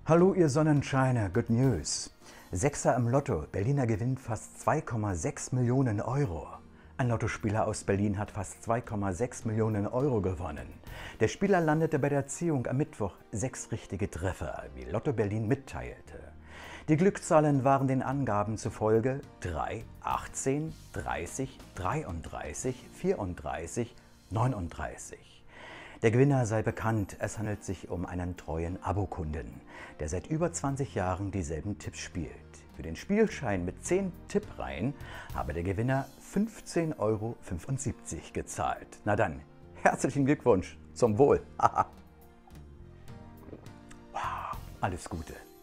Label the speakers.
Speaker 1: Hallo ihr Sonnenscheiner, Good News. Sechser im Lotto, Berliner gewinnt fast 2,6 Millionen Euro. Ein Lottospieler aus Berlin hat fast 2,6 Millionen Euro gewonnen. Der Spieler landete bei der Ziehung am Mittwoch 6 richtige Treffer, wie Lotto Berlin mitteilte. Die Glückszahlen waren den Angaben zufolge 3, 18, 30, 33, 34, 39. Der Gewinner sei bekannt, es handelt sich um einen treuen Abokunden, der seit über 20 Jahren dieselben Tipps spielt. Für den Spielschein mit 10 Tippreihen habe der Gewinner 15,75 € gezahlt. Na dann, herzlichen Glückwunsch, zum Wohl. Wow, alles Gute.